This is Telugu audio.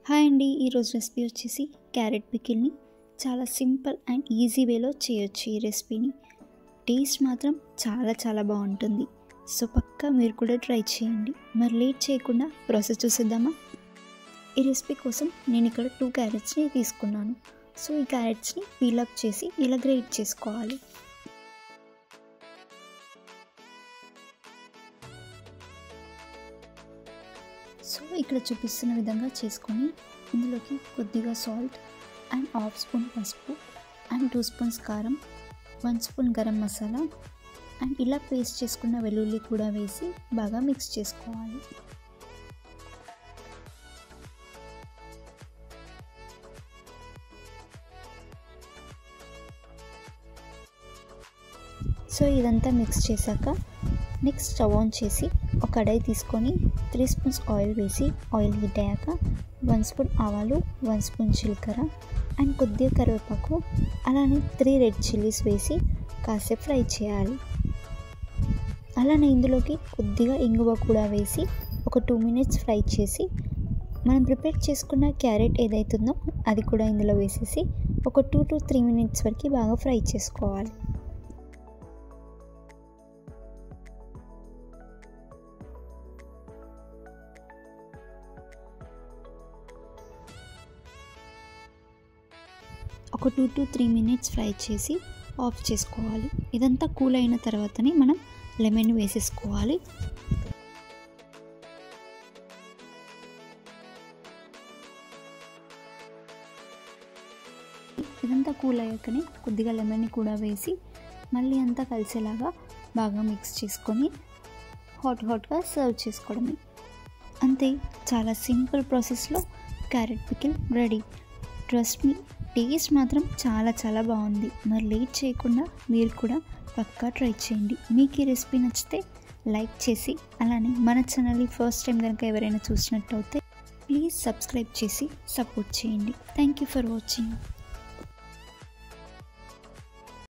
హాయ్ అండి, ఈరోజు రెసిపీ వచ్చేసి క్యారెట్ పికిల్ని చాలా సింపుల్ అండ్ ఈజీ వేలో చేయొచ్చు. ఈ రెసిపీని టేస్ట్ మాత్రం చాలా బాగుంటుంది. సో పక్కా మీరు కూడా ట్రై చేయండి. మరి లేట్ చేయకుండా ప్రాసెస్ చూసేద్దామా? ఈ రెసిపీ కోసం నేను ఇక్కడ 2 క్యారెట్స్ని తీసుకున్నాను. సో ఈ క్యారెట్స్ని పీలప్ చేసి ఇలా గ్రేట్ చేసుకోవాలి. సో ఇక్కడ చూపిస్తున్న విధంగా చేసుకొని ఇందులోకి కొద్దిగా సాల్ట్ అండ్ హాఫ్ స్పూన్ పసుపు అండ్ 2 స్పూన్స్ కారం, 1 స్పూన్ గరం మసాలా అండ్ ఇలా పేస్ట్ చేసుకున్న వెల్లుల్లి కూడా వేసి బాగా మిక్స్ చేసుకోవాలి. సో ఇదంతా మిక్స్ చేశాక నెక్స్ట్ స్టవ్ ఆన్ చేసి ఒక కడాయి తీసుకొని 3 స్పూన్స్ ఆయిల్ వేసి ఆయిల్ హీట్ అయ్యాక 1 స్పూన్ ఆవాలు, 1 స్పూన్ జీలకర్ర అండ్ కొద్దిగా కరివేపాకు అలానే 3 రెడ్ చిల్లీస్ వేసి కాసేపు ఫ్రై చేయాలి. అలానే ఇందులోకి కొద్దిగా ఇంగువ కూడా వేసి ఒక 2 మినిట్స్ ఫ్రై చేసి మనం ప్రిపేర్ చేసుకున్న క్యారెట్ ఏదైతుందో అది కూడా ఇందులో వేసేసి ఒక 2 to 3 మినిట్స్ వరకు బాగా ఫ్రై చేసుకోవాలి. ఒక 2 to 3 మినిట్స్ ఫ్రై చేసి ఆఫ్ చేసుకోవాలి. ఇదంతా కూల్ అయిన తర్వాతనే మనం లెమన్ వేసేసుకోవాలి. ఇదంతా కూల్ అయ్యాకనే కొద్దిగా లెమన్ని కూడా వేసి మళ్ళీ అంతా కలిసేలాగా బాగా మిక్స్ చేసుకొని హాట్గా సర్వ్ చేసుకోవడమే. అంతే, చాలా సింపుల్ ప్రాసెస్లో carrot pickle ready. Trust me, taste మాత్రం చాలా బాగుంది. మరి లేట్ చేయకుండా మీరు కూడా పక్కా ట్రై చేయండి. మీకు ఈ రెసిపీ నచ్చితే లైక్ చేసి అలానే మన ఛానల్ని ఫస్ట్ టైం కనుక ఎవరైనా చూసినట్టయితే ప్లీజ్ సబ్స్క్రైబ్ చేసి సపోర్ట్ చేయండి. Thank you for watching.